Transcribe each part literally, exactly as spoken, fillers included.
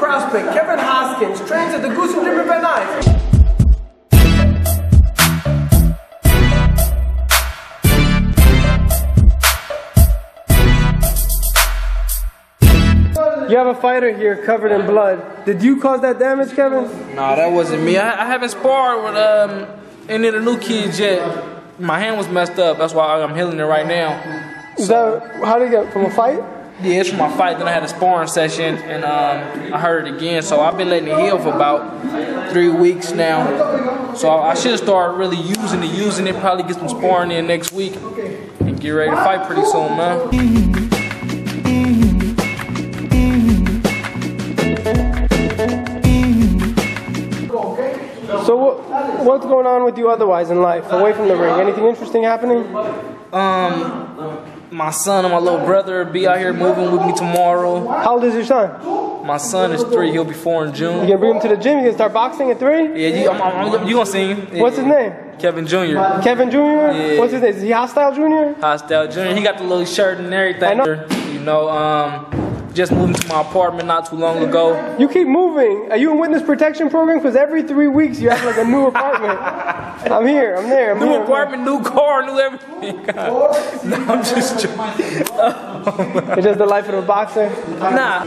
prospect Kevin Hoskins trains at the Goose and Gym Van Nuys. You have a fighter here covered in blood. Did you cause that damage, Kevin? Nah, that wasn't me. I, I haven't sparred with um, any of the new kids yet. My hand was messed up. That's why I'm healing it right now. Is that, how did you get, from a fight? Yeah, it's from my fight. Then I had a sparring session, and um, I hurt it again. So I've been letting it heal for about three weeks now. So I, I should start really using it, using it, probably get some sparring in next week, and get ready to fight pretty soon, man. So what, what's going on with you otherwise in life, away from the ring? Anything interesting happening? Um, my son and my little brother will be out here moving with me tomorrow. How old is your son? My son is three. He'll be four in June. You gonna bring him to the gym? You gonna start boxing at three? Yeah, you, I'm, I'm, you gonna see him. Yeah. What's his name? Kevin Junior Kevin Junior? Yeah. What's his name? Is he Hostile Junior? Hostile Junior He got the little shirt and everything. I know. You know, um, just moved to my apartment not too long ago. You keep moving. Are you in witness protection program? Because every three weeks you have like a new apartment. I'm here. I'm there. I'm new here, apartment, new car, new everything. No, I'm just joking. Oh, it's just the life of a boxer? Nah.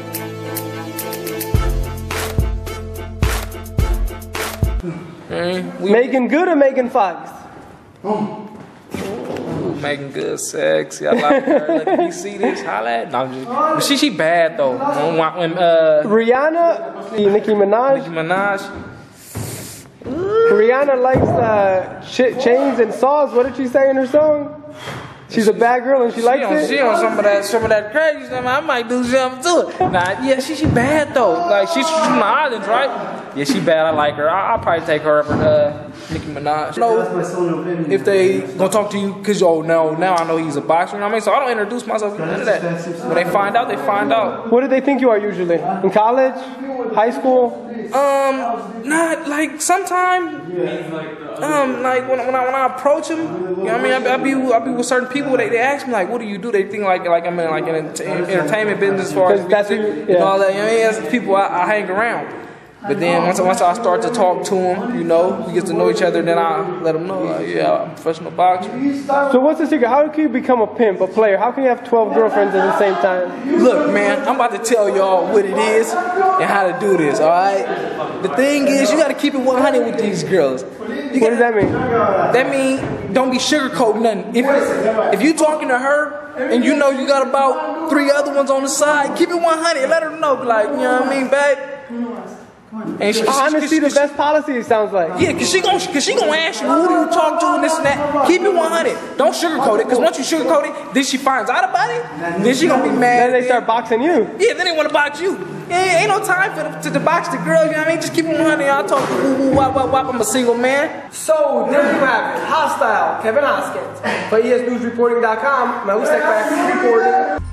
Mm, we, Megan Good or Megan Fox? Ooh, Megan Good, sexy. I like her. Look, if you see this, holla at. No, I'm just, but she she bad though. When, uh, Rihanna, Nicki Minaj. Nicki Minaj. Rihanna likes uh, shit, chains and saws. What did she say in her song? She's a bad girl and she, she likes on, it. She on some of that, some of that crazy stuff. I might do something to it. Nah, yeah, she she bad though. Like she's from the islands, right? Yeah, she bad. I like her. I, I'll probably take her over uh, Nicki Minaj. No, if they gonna talk to you, cause oh no, now I know he's a boxer. You know what I mean? So I don't introduce myself into that. When they find out, they find out. What do they think you are usually? In college, high school? Um, not like sometime. Um, like when when I when I approach them, you know what I mean? I, I be I be with certain people. They, they ask me like, what do you do? They think like like I'm in like an entertainment business as far as music and yeah. all that. You know what I mean? That's people I, I hang around. But then once once I start to talk to them, you know, we get to know each other. Then I let them know, like, yeah, I'm a professional boxer. So what's the secret? How can you become a pimp, a player? How can you have twelve girlfriends at the same time? Look, man, I'm about to tell y'all what it is and how to do this. All right. The thing is, you got to keep it one hundred with these girls. You what does that mean? That mean don't be sugarcoating nothing. If if you talking to her and you know you got about three other ones on the side, keep it one hundred. Let her know, like, you know what I mean, babe. And she, honesty, the best policy, it sounds like. Yeah, cause she gonna, cause she gonna ask you who do you talk to and this and that. Keep it one hundred. Don't sugarcoat it, cause once you sugarcoat it, then she finds out about it. Then she gonna be mad. Then they start boxing you. Yeah, then they wanna box you. Yeah, ain't no time for the, to, to box the girls. You know what I mean? Just keep it one hundred. Y'all talk woo woo wop wop wop. I'm a single man. So there you have it. Hostile Kevin Hoskins for E S News Reporting dot com. Now we seckbach reporting.